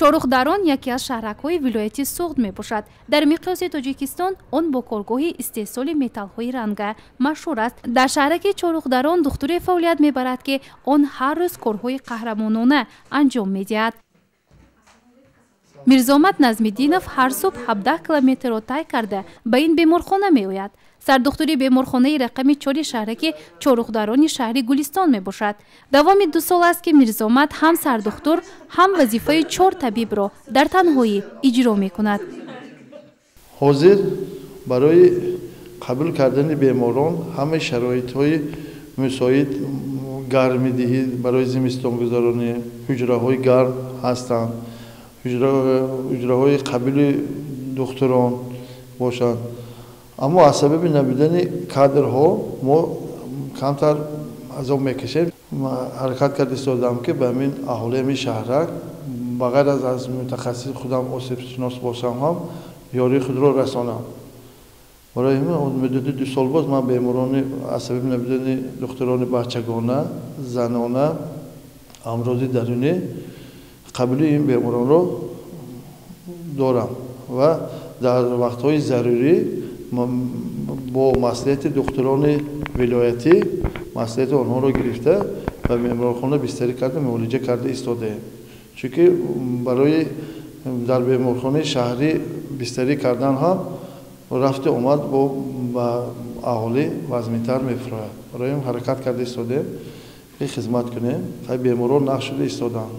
чоруғдарон яке аз шаҳракҳои вилояти Суғд мебошад. Дар миқёси Тоҷикистон он бо коргоҳи истеҳсоли металлҳои ранга машҳур аст. Дар шаҳраки чоруғдарон духтуре фаъолият мебарад ки он ҳар рӯз корҳои қаҳрамонона анҷом медиҳад. Мирзомат Назмиддинов ҳар субҳ 17 километрро тай карда ба ин беморхона меояд. Сардухтури беморхонаи рақами 4 шаҳраки чоруғдарони шаҳри Гулистон мебошад. Давоми 2 сол аст ки Мирзомат ҳам сардухтур, ҳам вазифаи 4 табибро дар танҳоӣ иҷро мекунад. ҳозир барои қабул кардани беморон ҳамаи шароитҳои мусоид гармидиҳӣ барои зимистongузаронӣ ҳуҷраҳои гарм ҳастанд. ҳуҷраҳои қабули духтурон бошанд. аммо аз сабаби набудани кадрҳо мо камтар азоб мекашем. ҳаракат карда истодам ки ба ҳамин аҳолии ҳамин шаҳрак ба ғайр аз мутахассис худам осибшинос бошам ҳам ёрии худро расонам. барои ҳамин муддати 2 сол боз ман беморони аз сабаби набудани духтурони бачагона, занона, амрози дарунӣ қабули ин беморонро дорам ва дар вақтҳои зарурӣ бо маслиҳати духтурони вилоятӣ маслиҳати онҳоро гирифта ба беморхона бистарӣ карда муолиҷа карда истодаем. чунки барои дар беморхонаи шаҳрӣ бистарӣ кардан ҳам рафти омад ба аҳолӣ вазнитар мефурояд. барои ин ҳаракат карда истодаем ки хизмат кунем. хай беморон нақш шуда истоданд.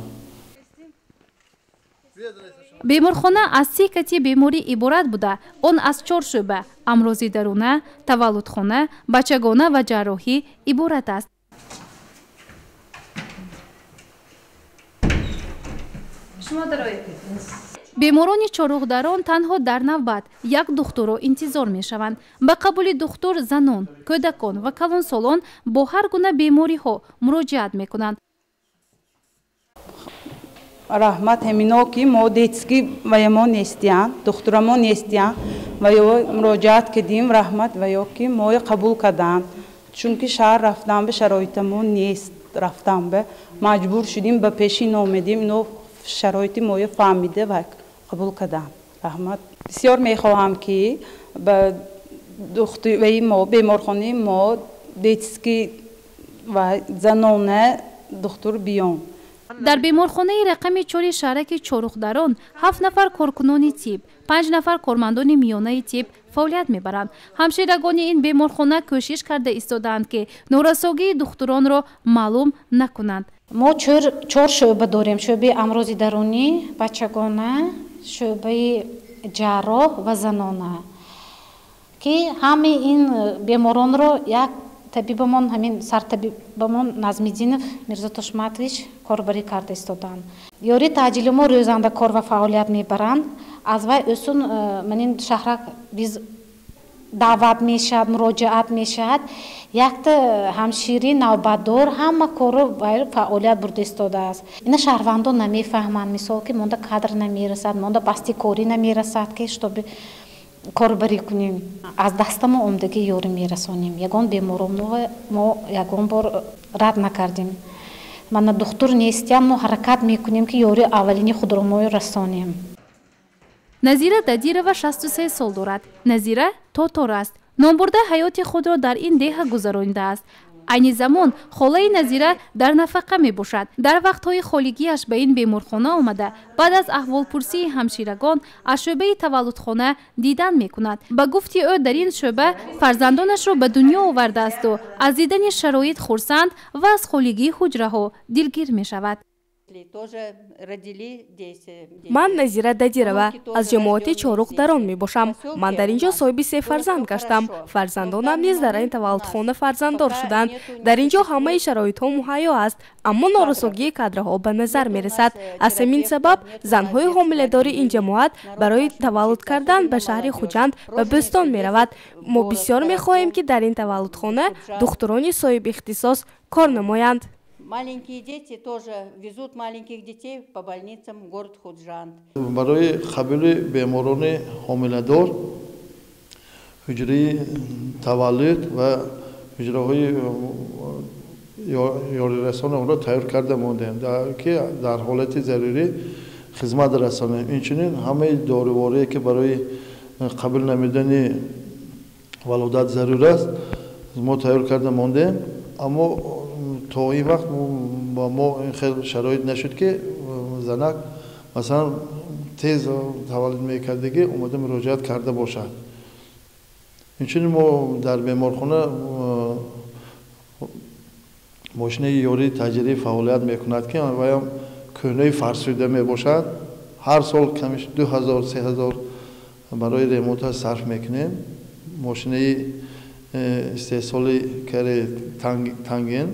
беморхона аз 30 кати беморӣ иборат буда, он аз 4 шӯъба амрози даруна, таваллудхона, бачагона ва ҷарроҳӣ иборат аст. беморони чоруғдарон танҳо дар навбат як духтурро интизор мешаванд. ба қабули духтур занон, кӯдакон ва калонсолон бо ҳар гуна бемориҳо муроҷиат мекунанд. раҳмат ҳамино ки мо детски ваямо нестиян духтурамо нестиян ва ё муроҷиат кардем раҳмат ва ё ки моё қабул карданд. чунки шаҳр рафтан ба шароитамо нест рафтан ба маҷбур шудем ба пешин омадем ино шароити моё фаҳмида ва қабул карданд. раҳмат. бисёр мехоҳам ки ба духтураи мо беморхонаи мо детски ва занона духтур биён. дар беморхонаи рақами 4 шаҳраки чоруғдарон 7 нафар коркунони тиб, 5 нафар кормандони миёнаи тиб фаъолият мебаранд. ҳамширагони ин беморхона кӯшиш карда истодаанд ки норасогии духтуронро маълум накунанд. мо 4 шӯъба дорем: шӯъбаи амрози дарунӣ, бачагона, шӯъбаи ҷарроҳ ва занона, ки ҳамаи ин беморонро як табибамон ҳамин сартабибамон Назмиддинов Мирзо Тошматович корбарӣ карда истоданд. ёри таъҷили мо рӯзанда кор ва фаъолият мебаранд. аз вай усун манин шаҳрак биз даъват мешавад, муроҷиат мешавад. якта ҳамшири навбатдор ҳама корро вай фаъолият бурда истодааст. ина шаҳрвандон намефаҳманд. мисол ки монда кадр намерасад, монда басти корӣ намерасад ки штоби корбарӣ кунем. аз дастамо омдагӣ ёрӣ мерасонем. ягон беморонро мо ягон бор рад накардем. мана духтур нестиям, мо ҳаракат мекунем ки ёрии аввалини худро мо расонем. Назира Дадирова 63 сол дорад. Назира тотор аст. Номбурда ҳаёти худро дар ин деҳа гузаронидааст. айни замон холаи Назира дар нафақа мебошад. дар вақтҳои холигиаш ба ин беморхона омада баъд аз аҳволпурсии ҳамширагон аз шӯъбаи таваллудхона дидан мекунад. ба гуфти ӯ дар ин шӯъба фарзандонашро ба дунё овардаасту аз дидани шароит хурсанд ва аз холигии ҳуҷраҳо дилгир мешавад. ман Назира Дадирова аз ҷамоати Чоруғдарон мебошам. ман дар инҷо соҳиби 3 фарзанд гаштам. фарзандонам низ дар ин таваллудхона фарзанддор шуданд. дар инҷо ҳамаи шароитҳо муҳайё аст, аммо норасогии кадраҳо ба назар мерасад. аз ҳамин сабаб занҳои ҳомиладори ин ҷамоат барои таваллуд кардан ба шаҳри Хуҷанд ва Бӯстон меравад. мо бисёр мехоҳем ки дар ин таваллудхона духтурони соҳиби ихтисос кор намоянд. Маленькие дети тоже везут маленьких детей по больницам в город Худжанд. барои қабули беморони ҳомиладор ҳуҷраи таваллуд ва ҳуҷраҳои ёрирасон онро тайёр карда мондем ки дар ҳолати зарурӣ خدمت رسانیم. اینچنین همه داروواری که برای قبول نمیدن ولادت ضرور است ما تیار کرده ماندیم، اما تا این وقت با ما خیلی شرایط نشد که زنک مثلا تیز تولد میکردگی اومده مراجعت کرده باشد. اینچنین ما در بیمارخانه ماشین یاری تجاری فعالیت میکند که و کهنه فرسوده میباشد. هر سال کمش 2000-3000 برای ریمونت صرف میکنیم. ماشین استحصال کره تنگین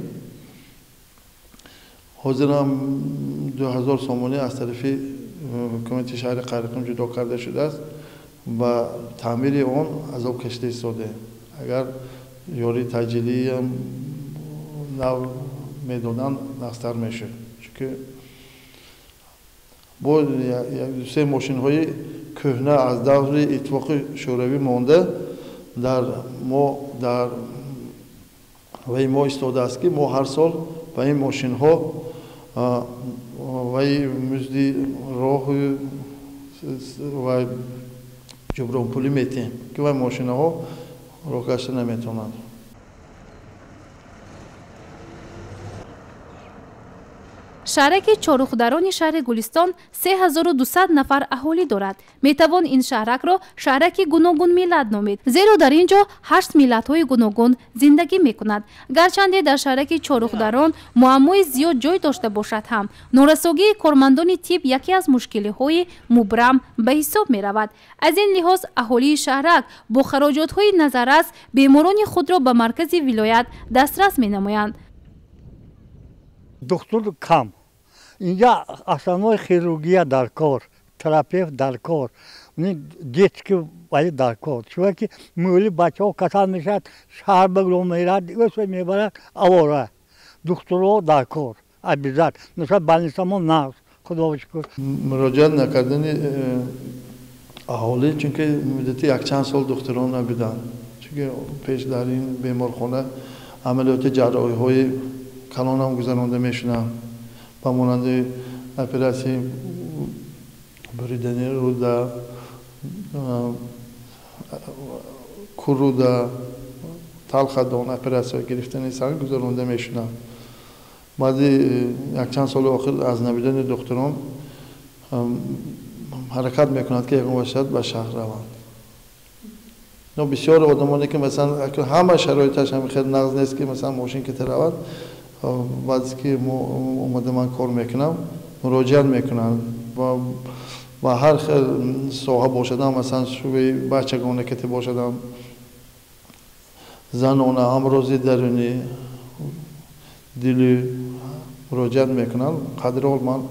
حاضر هم 2000 سومانی از طرف حکومت شهر قرقین جدا کرده شده است و تعمیر آن از آب کشته ایستاده. اگر یاری تجاری هم نو میدادن نقصتر میشه، چون با سه ماشین های کهنه از دور اتفاق شوروی مانده در ما ایستاده است که ما هر سال با این ماشین ها و مزد راه و جبران پولی میتیم که و ماشین ها راه گشته نمیتونند. شهرک چهارخدران شهر گلستان 3200 نفر اهالی دارد. میتوان این شهرک را شهرک گوناگون میلاد نامید، زیرا در اینجا 8 ملت‌های گوناگون زندگی میکند. گرچند در شهرک چهارخدران معمای زیاد جای داشته باشد هم نورسایی کارمندان طب یکی از مشکل‌های مبرم به حساب میرود. از این لحاظ اهالی شهرک با خراجات‌های نظررس بیماران خود را به مرکز ولایت دسترس مینمایند. دکتر کم اینجا основной хирургия در کار، تراپیوت در کار، детский ولی در کار. چون که مولی بچه‌ها کسان میشد شهر بگلو میرد واسه میبرد آواره. دکترها در کار ابزار مثلا بالنسامون نه خدا شکر. مراجعت نکردن اهالی چون که مدتی یک چند سال دکتران نبودن، چون که پیش در این بیمارخانه عملیات جراحی های کلان هم گذرانده میشنم با مانند اپراسی بریدن روده، کروده، تلخدان اپراسی گرفتن سر گذرانده میشنم. بعد یک چند سال آخر از نبودن دکتران حرکت میکند که یکم باشد به شهر روند. بسیار آدمانی که مثلا همه شرایطش هم خیلی نقض نیست که مثلا ماشین که ترود بعد که اومده من کار میکنم مراجعت میکنم و هر خیل ساحه باشدم، مثلا شوی بچگانه که باشدم، زنانه، امراض درونی، دلی مراجعت میکنم. قدر حال من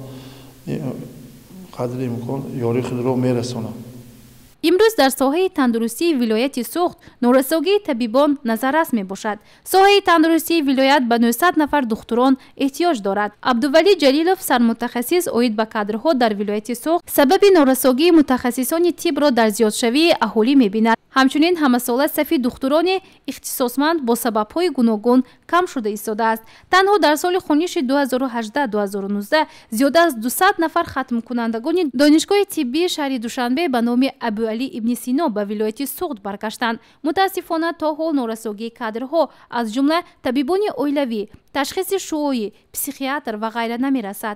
قدر امکان یاری خود را میرسونم. امروز در ساحه تندرستی ولایت سوخت نورسایی طبیبان نظررس می باشد. ساحه تندرستی ولایت به 900 نفر دکتران احتیاج دارد. عبدالولی جلیلوف سرمتخصص اوید به کادرها در ولایت سوخت سبب نورسایی متخصصان طب را در زیادشوی اهالی می بیند. همچنین همساله صفی دکتران اختصاصمند با سبب‌های گوناگون کم شده ایستاده است. تنها در سال خونیش 2018-2019 زیاده از 200 نفر ختم کنندگان دانشگاه طبی شهر دوشنبه به نام ابوعلی ابن سینا به ولایت سوخت برگشتند. متاسفانه تا حال نورسایی کادرها از جمله طبیبان اولیوی، تشخیص شعاعی، پسیخیاتر و غیره نمی‌رسد.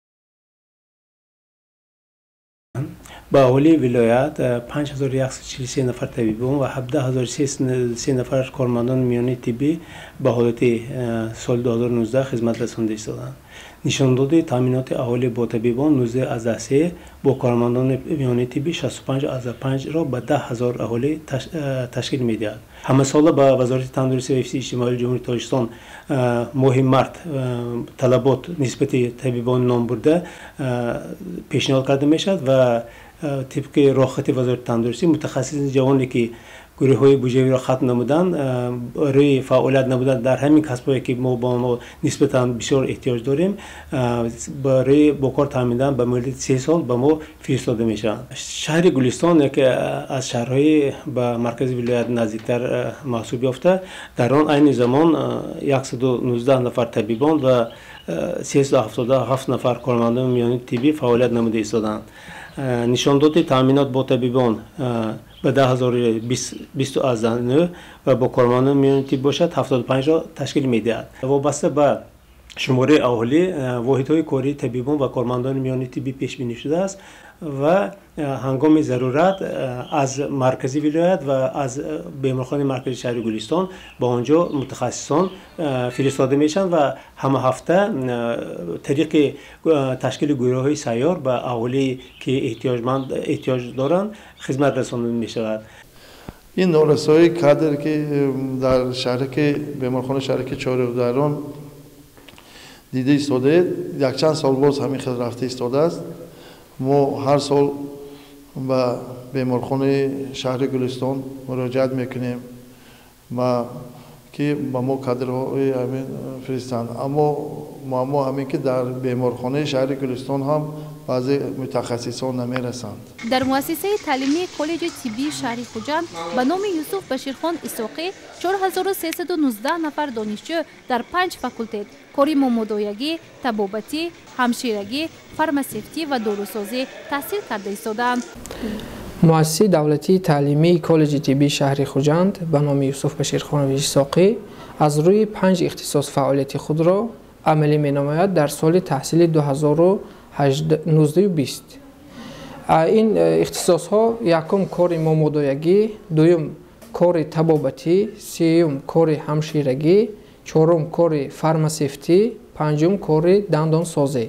با اهالی ولایت 5143 نفر طبیبان و 17033 نفر کارمندان میانی طبی به حالت سال 2019 خدمت رسانده ایستادند. نشانداد تامینات اهالی با طبیبان 19 از 10 با کارمندان میانی طبی 65 از 5 را به 10,000 اهالی تشکیل می‌دهد. همه سال به وزارت تندرستی و حفظ اجتماعی جمهوری تاجیکستان ماه مارت طلبات نسبت طبیبان نام برده پیشنهاد کرده میشد و طبق راهخط وزارت تندرستی متخصص جوانی که گروه‌های بودجه‌ای را ختم نمودن روی فعالیت نبودن در همین کسب‌هایی که ما نسبتاً بسیار احتیاج داریم برای بکار تامین به مدت 3 سال به ما فرستاده میشن. شهر گلستان که از شهرهای به مرکز ولایت نزدیکتر محسوب یافته، در آن عین زمان 119 نفر طبیبان و 377 نفر کارمندان میانی طبی فعالیت نموده ایستادند. نشانداد تامینات با طبیبان به 10,029 و با کارمندان میانی طبی باشد 75 را تشکیل میدهد. وابسته به شماره اهالی واحدهای کاری طبیبان و کارمندان میانی طبی پیش بینی شده است و هنگام ضرورت از مرکزی ولایت و از بیمارخانه مرکزی شهر گلستان با آنجا متخصصان فرستاده میشن و همه هفته طریق تشکیل گروه‌های سیار به اهالی که احتیاج دارند خدمت رسانده می شود. این نارسایی کادر که در شهر که بیمارخانه شهر که چهارراه دیده ایستاده، یک چند سال باز همین خیلی رفته ایستاده است. ما هر سال به بیمارخانه شهر گلستان مراجعت میکنیم که با ما کادرهای همین فرستند. اما همین که در بیمارخانه شهر گلستان هم بعضی متخصصان نمیرسند. در مؤسسه تعلیمی کالج طبی شهر خوجند به نام یوسف بشیرخان اسحاقی 4319 نفر دانشجو در 5 فاکولته کاری مامودایگی، طبابتی، همشیرگی، فارماسیفتی و داروسازی تحصیل کرده ایستادند. مؤسسه دولتی تعلیمی کالج طبی شهر خوجند به نام یوسف بشیرخان اسحاقی از روی 5 اختصاص فعالیت خود را عملی می‌نماید در سال تحصیلی 2019-20. این اختصاص ها یکم کار مامودایگی، دوم کار طبابتی، سوم کار همشیرگی، چهارم کار فارماسیفتی، پنجم کار دندانسازی.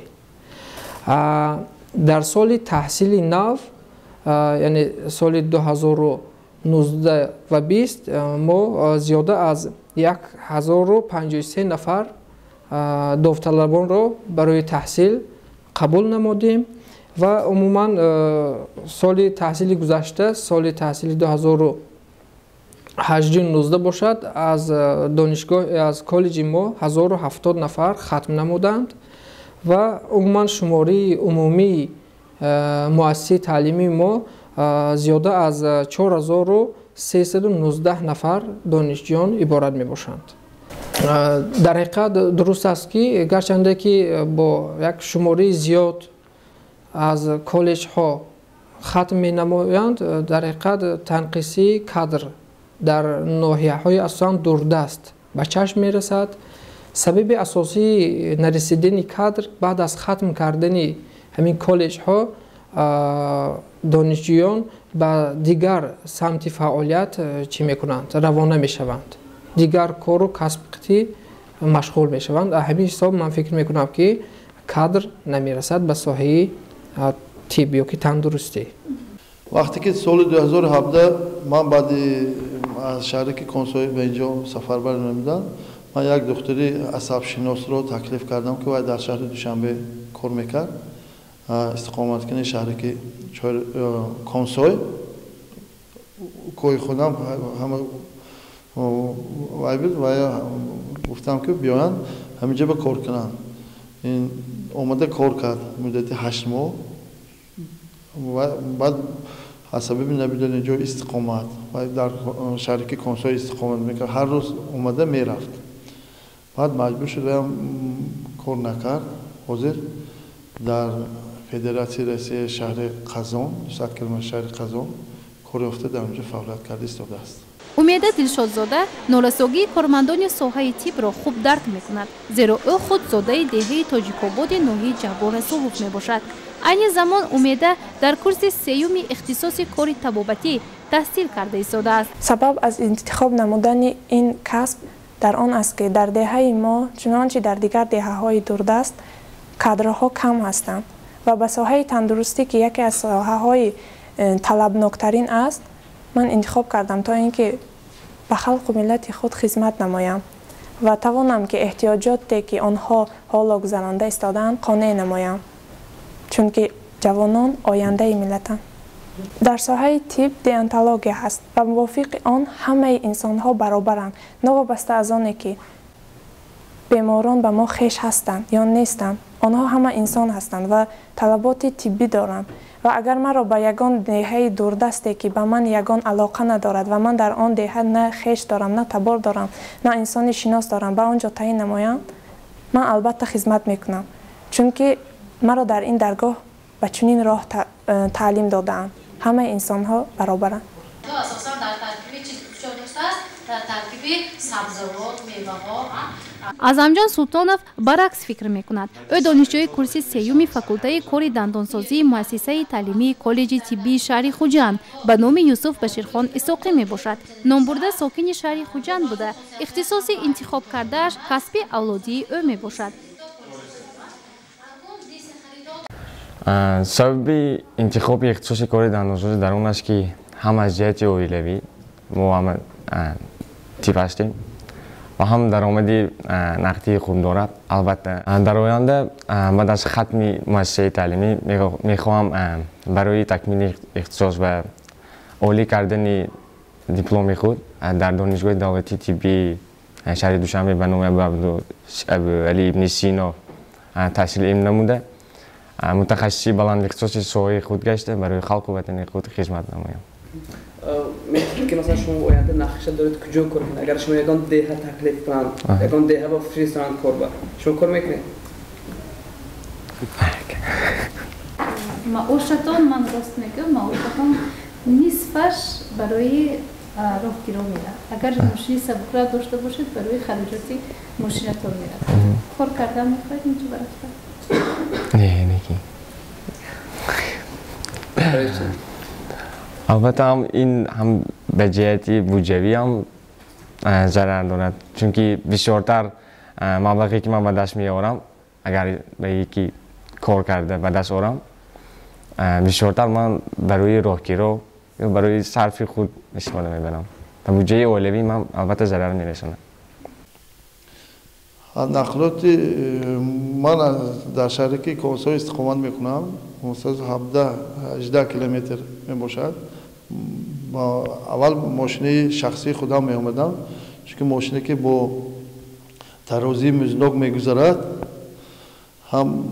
در سال تحصیلی نو یعنی سال 2019 و 20 ما زیاده از 1053 نفر داوطلبان را برای تحصیل قبول نمودیم و عموما سال تحصیلی گذشته سال تحصیلی 2018-19 باشد از دانشگاه از کالج ما 1070 نفر ختم نمودند و عموما شماره عمومی مؤسسه تعلیمی ما زیاده از 4319 نفر دانشجویان عبارت می باشند. در حقیقت درست است که گرچنده که با یک شماره زیاد از کالج ها ختم می نمایند، در حقیقت تنقیصی کادر در ناحیه های اصلا دوردست به چشم می رسد. سبب اساسی نرسیدن کادر بعد از ختم کردن همین کالج ها دانشجویان به دیگر سمت فعالیت چی می کنند؟ روانه می شوند. دیگر کار و کسب مشغول می شوند. همین حساب من فکر می کنم که کادر نمی رسد به ساحه طب یا که تندرستی. وقتی که سال 2017 من بعد از شهر که کنسول به اینجا سفر برنمیدم، من یک دکتری عصب شناس رو تکلیف کردم که باید در شهر دوشنبه کار میکرد، استقامت کنه شهر که کنسول کوی خودم همه وای بود و گفتم که بیان همینجا به کار کنن. این اومده کار کرد مدت 8 ماه و بعد حسابی نبودن اینجا استقامت و در شرکت کنسول استقامت میکرد، هر روز اومده میرفت. بعد مجبور شدم کار نکرد. حاضر در فدراسیون رئیس شهر قزان 100 کیلومتر شهر قزان کار افتاد، در اونجا فعالیت کرده ایستاده است. امید دلشادزاده نورسوگی کارمندان ساحه طب را خوب درک میکند، زیرا او خود زاده دهه تاجیک‌آباد ناحیه جبار سوف میباشد. این زمان امیده در کورس سیوم اختصاص کار طبابتی تحصیل کرده ایستاده است. سبب از انتخاب نمودن این کسب در آن است که در دهه ما چنانچه در دیگر دهه‌های دوردست کادرها کم هستند و به ساحه تندرستی که یکی از ساحه‌های طلبناکترین است من انتخاب کردم تا اینکه به خلق و ملت خود خدمت نمایم و توانم که احتیاجاتی که آنها حالا گذرانده ایستادند قانع نمایم، چون که جوانان آینده ملتند. در ساحه طب دیانتولوژی هست و موافق آن همه انسان ها برابرند، نوابسته از آنه که بیماران به ما خویش هستند یا نیستند. آنها همه انسان هستند و طلبات طبی دارند و اگر مرا به یگان دهه دوردستی که به من یگان علاقه ندارد و من در آن دهه نه خویش دارم، نه تبار دارم، نه انسانی شناس دارم، به آنجا تعیین نمایم، من البته خدمت میکنم، چون که مرا در این درگاه به چنین راه تعلیم دادند. همه انسان ها برابرند. اساسا در ترکیب چیز شده است، در ترکیب سبزیجات، میوه‌ها. азамҷон султонов баръакс фикр мекунад. ӯ донишҷӯи курси сеюми факултаи кори дандонсозии муассисаи таълимии коллеҷи тиббии шаҳри хуҷанд ба номи Юсуф Баширхон Исоқӣ мебошад. Номбурда сокини шаҳри Хуҷанд буда, ихтисоси интихоб кардааш касби авлодии ӯ мебошад. сабаби интихоби ихтисоси кори дандонсозӣ дар он аст ки ҳам аз ҷиҳати оилавӣ мо ҳама тиб ҳастем و هم درآمدی نقدی خوب دارد. البته در آینده بعد از ختم مؤسسه تعلیمی میخواهم برای تکمیل اختصاص و عالی کردن دیپلم خود در دانشگاه دولتی طبی شهر دوشنبه به نام ابوعلی ابن سینا تحصیل علم نموده، متخصصی بلند اختصاصی ساحه خود گشته برای خلق و وطن خود خدمت نمایم. می‌گم که مثلا شما آینده نقشه دارید کجا کار کنید؟ اگر شما یگان ده تکلیف کنند، یگان ده با فریستان کار با شما کار میکنید؟ معاشتان من راست میگم، معاشتان نصفش برای راهگیران میره. اگر ماشین سبک‌راه داشته باشید برای خراجات ماشینتون میره. کار کردن میخواید اینجا براتون؟ نه نگی. البته هم این هم به جهتی بودجوی هم ضرر دارد، چون که بسیارتر مبلغی که من به دست میارم اگر به یکی کار کرده به دست آورم بسیارتر من برای راهگیری یا برای صرف خود استفاده میبرم. به بودجه اولوی من البته ضرر میرسونه. نقلات من در شهری که کنسول استقامت میکنم، کنسول 17-18 کیلومتر میباشد. با اول ماشین شخصی خودم می آمدم، چون ماشینی که با ترازی مزنوک میگذرد، هم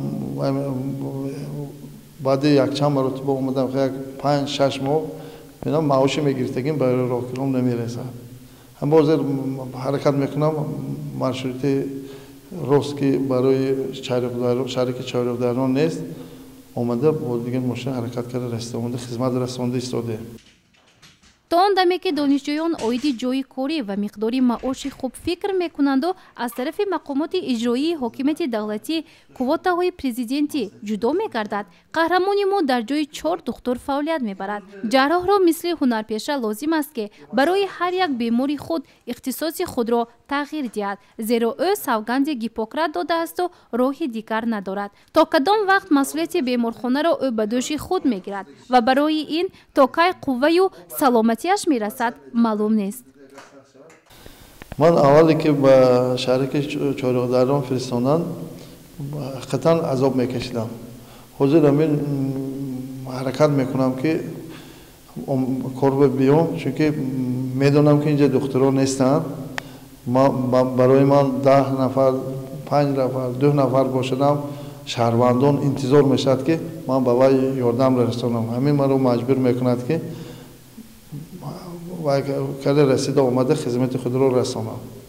بعد یک چند مرتبه آمدم که 5-6 ماه میرم معاش میگرفتگیم برای راهگیرم نمیرسد. هم باز حرکت میکنم مارشروت روز که برای شهری چهارراه نیست آمده با دیگه ماشین حرکت کرده رسانده خدمت رسانده ایستاده. تا آن دمی که دانشجویان اویدی جوی کاری و مقداری معاش خوب فکر میکنند و از طرف مقامات اجرایی حکومت دولتی قوت‌های پرزیدنتی جدا میگردد، قهرمانی ما در جای 4 دکتر فعالیت میبرد. جراح را مثل هنرپیشه لازم است که برای هر یک بیماری خود اختصاص خود را تغییر دهد، زیرا او سوگند هیپوکرات داده است و راهی دیگر ندارد. تا کدام وقت مسئولیت بیمارخانه را او به دوش خود میگیرد و برای این تا کی قوه و سلامتیش میرسد معلوم نیست. من اولی که به شهری چهارراه فرستادن قطعا عذاب میکشیدم. حاضر همین حرکت میکنم که کار بیام، چون که میدونم که اینجا دکترها نیستن. برای من 10 نفر 5 نفر 2 نفر باشدم شهروندان انتظار میشد که من به وی یاردم رسانم. همین من رو مجبور میکند که وی کل رسیده آمده خدمت خود رو رسانم.